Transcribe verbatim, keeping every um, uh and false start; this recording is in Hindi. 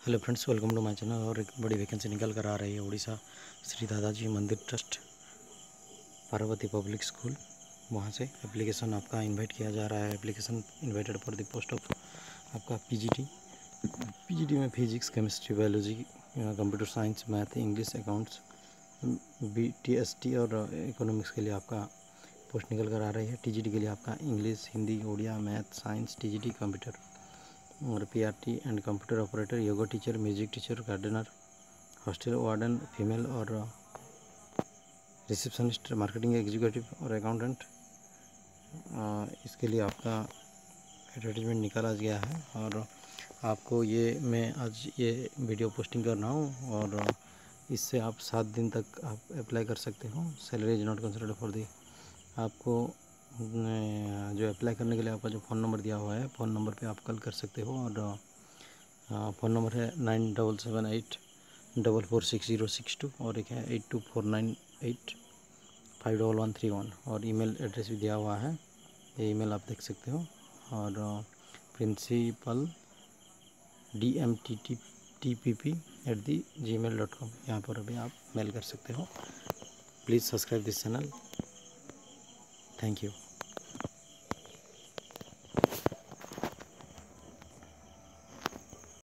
Hello friends, welcome to my channel. और एक बड़ी वैकेंसी निकल कर आ रही है उड़ीसा श्री दादाजी मंदिर ट्रस्ट पार्वती पब्लिक स्कूल, वहाँ से एप्लीकेशन आपका इनवाइट किया जा रहा है। Application invited for the post of आपका पीजीटी। पीजीटी में physics, chemistry, biology, computer science, math, English, accounts, BTST और इकोनॉमिक्स के लिए आपका पोस्ट निकल कर आ रही है। टीजीटी के लिए आपका English, Hindi, Oriya, math, science, TGT, computer और PRT and computer operator, yoga teacher, music teacher, gardener, hostel warden female और रिसेप्शनिस्ट, मार्केटिंग एग्जीक्यूटिव और अकाउंटेंट। इसके लिए आपका एडवर्टीजमेंट निकाला गया है और आपको ये मैं आज ये वीडियो पोस्टिंग कर रहा हूँ और इससे आप सात दिन तक आप अप्लाई कर सकते हो। Salary is not considered for the. आपको जो अप्लाई करने के लिए आपका जो फ़ोन नंबर दिया हुआ है, फ़ोन नंबर पे आप कॉल कर सकते हो और फ़ोन नंबर है nine double seven eight double four six zero six two और एक है eight two four nine eight five double one three one और ईमेल एड्रेस भी दिया हुआ है। ये ईमेल आप देख सकते हो और principal D M T T T P P at the Gmail dot com, यहाँ पर अभी आप मेल कर सकते हो। Please subscribe this channel. Thank you.